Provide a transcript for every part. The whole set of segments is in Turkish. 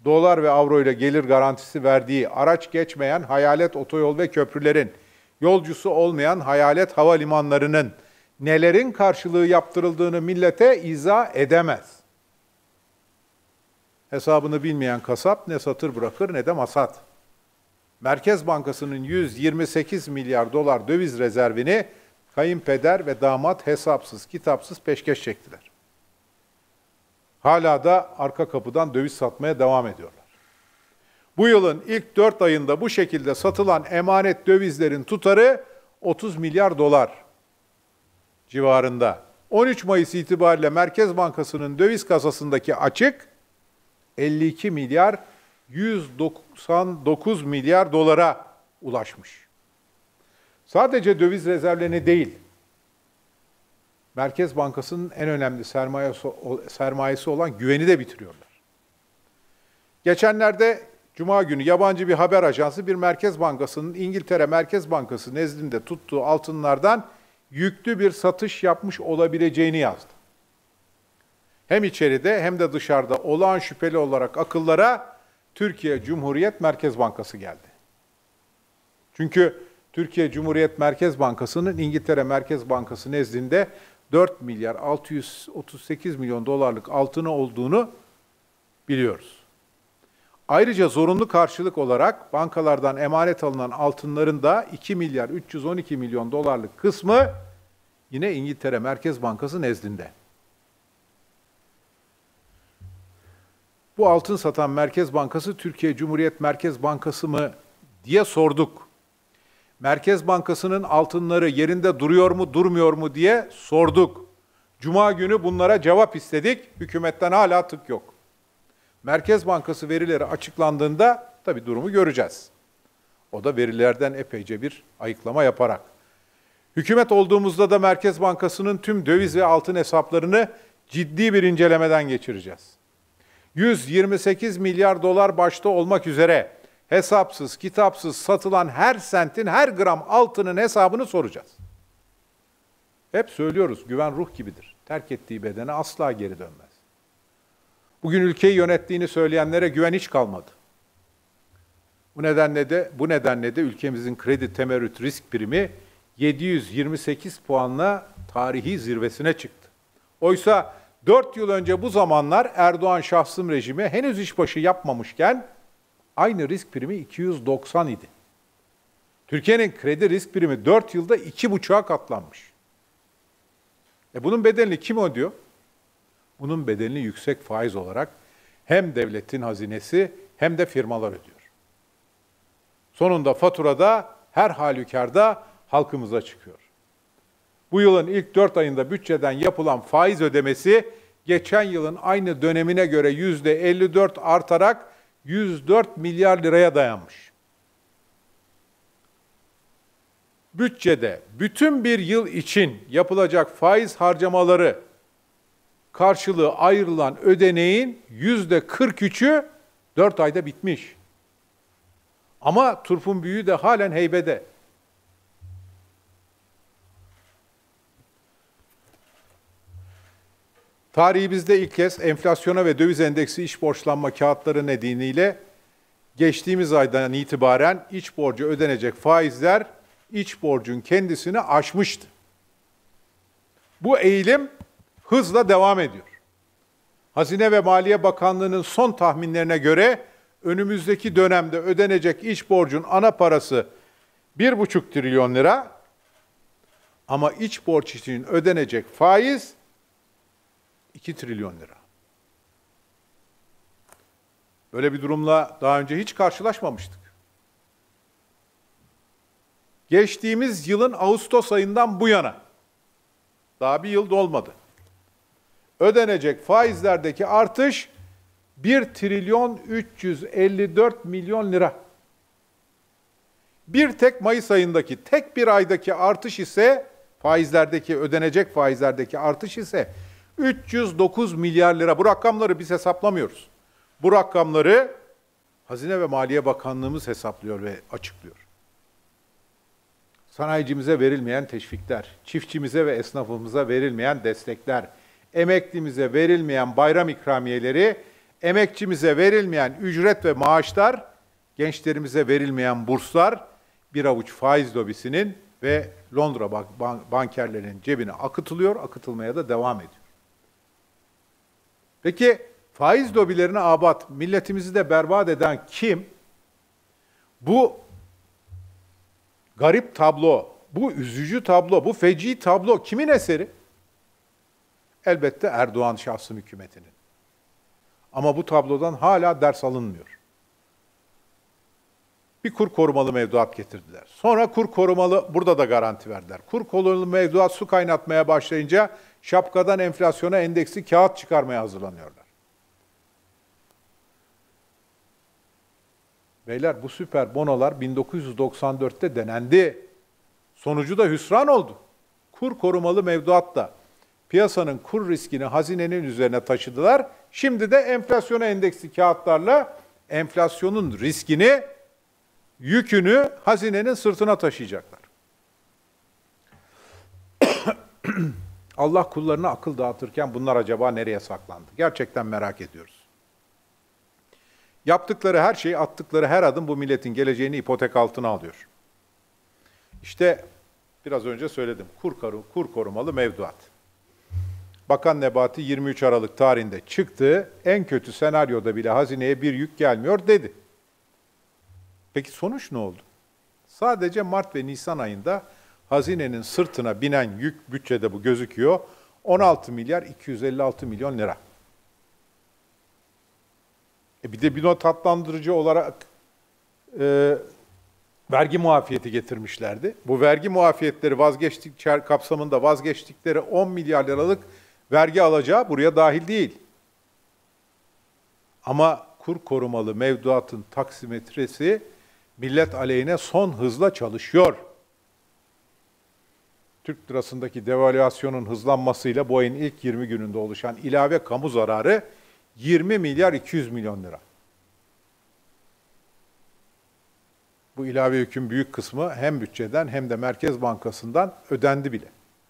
dolar ve avro ile gelir garantisi verdiği araç geçmeyen hayalet otoyol ve köprülerin, yolcusu olmayan hayalet havalimanlarının nelerin karşılığı yaptırıldığını millete izah edemez. Hesabını bilmeyen kasap ne satır bırakır ne de masat. Merkez Bankası'nın 128 milyar dolar döviz rezervini kayınpeder ve damat hesapsız, kitapsız peşkeş çektiler. Hala da arka kapıdan döviz satmaya devam ediyorlar. Bu yılın ilk 4 ayında bu şekilde satılan emanet dövizlerin tutarı 30 milyar dolar civarında. 13 Mayıs itibariyle Merkez Bankası'nın döviz kasasındaki açık 52 milyar 199 milyar dolara ulaşmış. Sadece döviz rezervlerini değil, Merkez Bankası'nın en önemli sermayesi olan güveni de bitiriyorlar. Geçenlerde Cuma günü yabancı bir haber ajansı bir Merkez Bankası'nın İngiltere Merkez Bankası nezdinde tuttuğu altınlardan yüklü bir satış yapmış olabileceğini yazdı. Hem içeride hem de dışarıda olağan şüpheli olarak akıllara Türkiye Cumhuriyet Merkez Bankası geldi. Çünkü Türkiye Cumhuriyet Merkez Bankası'nın İngiltere Merkez Bankası nezdinde 4 milyar 638 milyon dolarlık altını olduğunu biliyoruz. Ayrıca zorunlu karşılık olarak bankalardan emanet alınan altınların da 2 milyar 312 milyon dolarlık kısmı yine İngiltere Merkez Bankası nezdinde. Bu altın satan Merkez Bankası Türkiye Cumhuriyet Merkez Bankası mı diye sorduk. Merkez Bankası'nın altınları yerinde duruyor mu, durmuyor mu diye sorduk. Cuma günü bunlara cevap istedik. Hükümetten hala tık yok. Merkez Bankası verileri açıklandığında tabii durumu göreceğiz. O da verilerden epeyce bir ayıklama yaparak. Hükümet olduğumuzda da Merkez Bankası'nın tüm döviz ve altın hesaplarını ciddi bir incelemeden geçireceğiz. 128 milyar dolar başta olmak üzere hesapsız, kitapsız satılan her sentin, her gram altının hesabını soracağız. Hep söylüyoruz, güven ruh gibidir. Terk ettiği bedene asla geri dönmez. Bugün ülkeyi yönettiğini söyleyenlere güven hiç kalmadı. Bu nedenle de ülkemizin kredi temerrüt risk primi 728 puanla tarihi zirvesine çıktı. Oysa 4 yıl önce bu zamanlar Erdoğan şahsım rejimi henüz işbaşı yapmamışken aynı risk primi 290 idi. Türkiye'nin kredi risk primi 4 yılda 2,5'a katlanmış. Bunun bedelini kim ödüyor? Bunun bedelini yüksek faiz olarak hem devletin hazinesi hem de firmalar ödüyor. Sonunda faturada her halükarda halkımıza çıkıyor. Bu yılın ilk 4 ayında bütçeden yapılan faiz ödemesi geçen yılın aynı dönemine göre %54 artarak 104 milyar liraya dayanmış. Bütçede bütün bir yıl için yapılacak faiz harcamaları karşılığı ayrılan ödeneğin %43'ü 4 ayda bitmiş. Ama turpun büyüğü de halen heybede. Tarihimizde ilk kez enflasyona ve döviz endeksi iç borçlanma kağıtları nedeniyle geçtiğimiz aydan itibaren iç borcu ödenecek faizler iç borcun kendisini aşmıştı. Bu eğilim hızla devam ediyor. Hazine ve Maliye Bakanlığı'nın son tahminlerine göre önümüzdeki dönemde ödenecek iç borcun ana parası 1,5 trilyon lira ama iç borç için ödenecek faiz 2 trilyon lira. Böyle bir durumla daha önce hiç karşılaşmamıştık. Geçtiğimiz yılın Ağustos ayından bu yana, daha bir yıl dolmadı, ödenecek faizlerdeki artış 1 trilyon 354 milyon lira. Bir tek Mayıs ayındaki, tek bir aydaki artış ise, ödenecek faizlerdeki artış ise 309 milyar lira. Bu rakamları biz hesaplamıyoruz. Bu rakamları Hazine ve Maliye Bakanlığımız hesaplıyor ve açıklıyor. Sanayicimize verilmeyen teşvikler, çiftçimize ve esnafımıza verilmeyen destekler, emeklimize verilmeyen bayram ikramiyeleri emekçimize verilmeyen ücret ve maaşlar, gençlerimize verilmeyen burslar bir avuç faiz lobisinin ve Londra bankerlerinin cebine akıtılıyor, akıtılmaya da devam ediyor. Peki faiz lobilerine abat, milletimizi de berbat eden kim? Bu garip tablo, bu üzücü tablo, bu feci tablo kimin eseri? Elbette Erdoğan şahsım hükümetinin. Ama bu tablodan hala ders alınmıyor. Bir kur korumalı mevduat getirdiler. Sonra kur korumalı, burada da garanti verdiler. Kur korumalı mevduat su kaynatmaya başlayınca şapkadan enflasyona endeksli kağıt çıkarmaya hazırlanıyorlar. Beyler bu süper bonolar 1994'te denendi. Sonucu da hüsran oldu. Kur korumalı mevduatla piyasanın kur riskini hazinenin üzerine taşıdılar. Şimdi de enflasyona endeksli kağıtlarla enflasyonun riskini, yükünü hazinenin sırtına taşıyacaklar. Allah kullarına akıl dağıtırken bunlar acaba nereye saklandı? Gerçekten merak ediyoruz. Yaptıkları her şey, attıkları her adım bu milletin geleceğini ipotek altına alıyor. İşte biraz önce söyledim. Kur korumalı mevduat. Bakan Nebati 23 Aralık tarihinde çıktı. En kötü senaryoda bile hazineye bir yük gelmiyor dedi. Peki sonuç ne oldu? Sadece Mart ve Nisan ayında hazinenin sırtına binen yük, bütçede bu gözüküyor, 16 milyar 256 milyon lira. Bir de bir tatlandırıcı olarak vergi muafiyeti getirmişlerdi. Bu vergi muafiyetleri kapsamında vazgeçtikleri 10 milyar liralık vergi alacağı buraya dahil değil. Ama kur korumalı mevduatın taksimetresi millet aleyhine son hızla çalışıyor. Türk lirasındaki devalüasyonun hızlanmasıyla bu ayın ilk 20 gününde oluşan ilave kamu zararı 20 milyar 200 milyon lira. Bu ilave yükün büyük kısmı hem bütçeden hem de Merkez Bankası'ndan ödendi bile.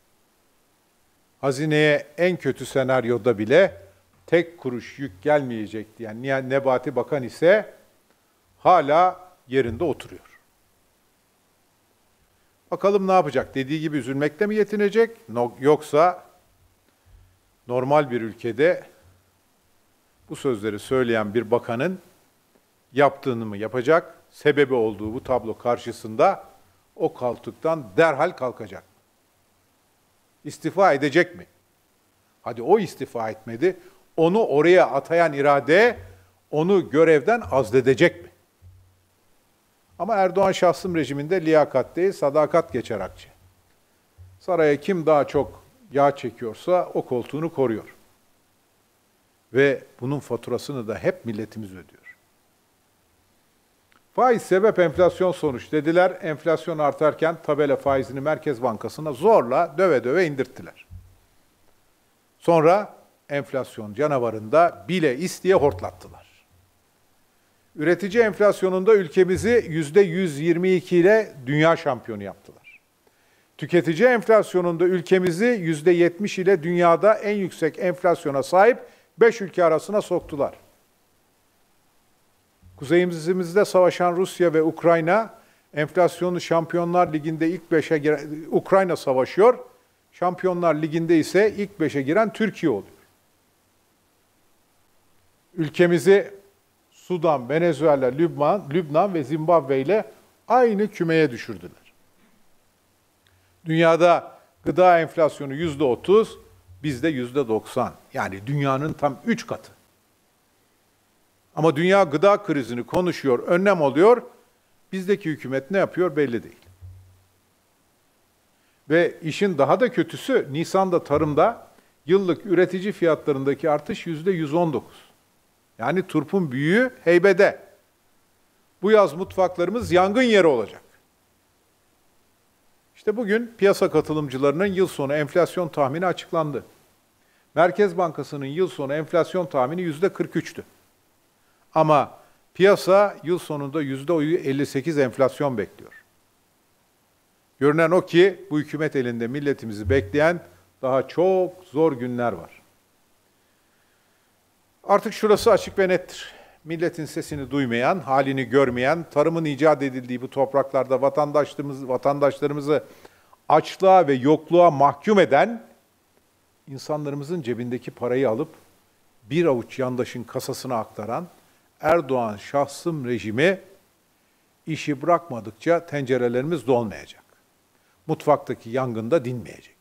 Hazineye en kötü senaryoda bile tek kuruş yük gelmeyecek diyen Nebati Bakan ise hala yerinde oturuyor. Bakalım ne yapacak? Dediği gibi üzülmekle mi yetinecek? Yoksa normal bir ülkede bu sözleri söyleyen bir bakanın yaptığını mı yapacak? Sebebi olduğu bu tablo karşısında o koltuktan derhal kalkacak. İstifa edecek mi? Hadi o istifa etmedi. Onu oraya atayan irade onu görevden azledecek mi? Ama Erdoğan şahsım rejiminde liyakat değil, sadakat geçer akçe. Saraya kim daha çok yağ çekiyorsa o koltuğunu koruyor. Ve bunun faturasını da hep milletimiz ödüyor. Faiz sebep, enflasyon sonuç dediler. Enflasyon artarken tabela faizini Merkez Bankası'na zorla döve döve indirttiler. Sonra enflasyon canavarında bile isteye hortlattılar. Üretici enflasyonunda ülkemizi %122 ile dünya şampiyonu yaptılar. Tüketici enflasyonunda ülkemizi %70 ile dünyada en yüksek enflasyona sahip 5 ülke arasına soktular. Kuzeyimizde savaşan Rusya ve Ukrayna, enflasyonu Şampiyonlar Ligi'nde ilk 5'e giren, Ukrayna savaşıyor, Şampiyonlar Ligi'nde ise ilk 5'e giren Türkiye oluyor. Ülkemizi Sudan, Venezuela, Lübnan ve Zimbabwe ile aynı kümeye düşürdüler. Dünyada gıda enflasyonu %30, bizde %90. Yani dünyanın tam 3 katı. Ama dünya gıda krizini konuşuyor, önlem alıyor. Bizdeki hükümet ne yapıyor belli değil. Ve işin daha da kötüsü Nisan'da tarımda yıllık üretici fiyatlarındaki artış %119. Yani turpun büyüğü heybede. Bu yaz mutfaklarımız yangın yeri olacak. İşte bugün piyasa katılımcılarının yıl sonu enflasyon tahmini açıklandı. Merkez Bankası'nın yıl sonu enflasyon tahmini %43'tü. Ama piyasa yıl sonunda %58 enflasyon bekliyor. Görünen o ki bu hükümet elinde milletimizi bekleyen daha çok zor günler var. Artık şurası açık ve nettir. Milletin sesini duymayan, halini görmeyen, tarımın icat edildiği bu topraklarda vatandaşlarımızı açlığa ve yokluğa mahkum eden, insanlarımızın cebindeki parayı alıp bir avuç yandaşın kasasına aktaran Erdoğan şahsım rejimi işi bırakmadıkça tencerelerimiz dolmayacak. Mutfaktaki yangın da dinmeyecek.